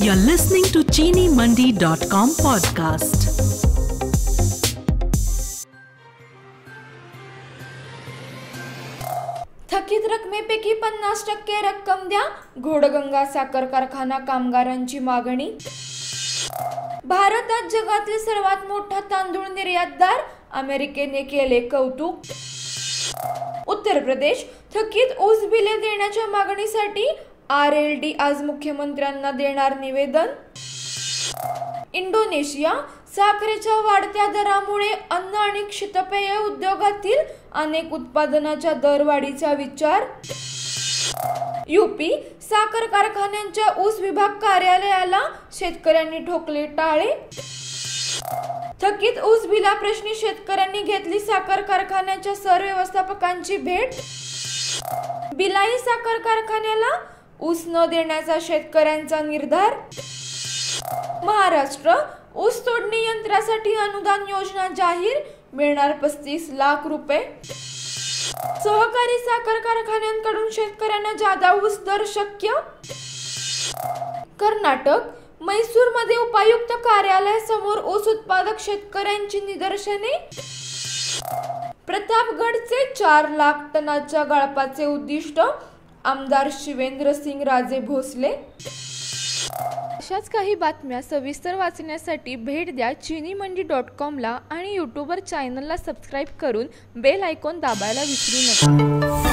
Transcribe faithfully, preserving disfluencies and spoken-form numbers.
You're listening to Chini Mandi dot com podcast. थकीत रकमेपैकी पन्नास टक्के रक्कम द्या, घोडगंगा साखर कारखाना कामगारांची मागणी. भारतात जगातील सर्वात मोठा तांदूळ निर्यातदार, अमेरिकेने केले कौतुक. उत्तर प्रदेश थकीत ऊस बिले देण्याच्या मागणीसाठी आर एल डी आज मुख्यमंत्र्यांना देणार निवेदन. इंडोनेशिया साखरेच्या वाढत्या दरामुळे अन्न आणि शीतपेय उद्योगातील अनेक उत्पादनाच्या दरवाढीचा विचार. यूपी साखर कारखान्यांच्या ऊस विभाग कार्यालयाला शेतकऱ्यांनी ठोकले टाळे. थकीत ऊस बिला प्रश्नी शेतकऱ्यांनी घेतली साखर कारखान्याच्या सरव्यवस्थापकांची भेट. बिलाई साखर कारखान्याला ऊस न देण्याचा शेतकऱ्यांचा निर्धार. महाराष्ट्र ऊस तोडणी यंत्रासाठी अनुदान योजना जाहीर, मिळणार पस्तीस लाख रुपये. सहकारी साखर कारखान्यांकडून शेतकऱ्यांना जादा ऊस दर शक्य. कर्नाटक मैसूर मध्ये उपायुक्त कार्यालय समोर ऊस उत्पादक शेतकऱ्यांची निदर्शने. प्रतापगडचे चार लाख टनाच्या गाळपाचे उद्दिष्ट, आमदार शिवेंद्र सिंग राजे भोसले. अशाच काही बातम्या सविस्तर वाचण्यासाठी भेट द्या चिनी मंडी डॉट कॉम ला आणि यूट्यूबवर चॅनलला सबस्क्राईब करून बेल आयकॉन दाबायला विसरू नका.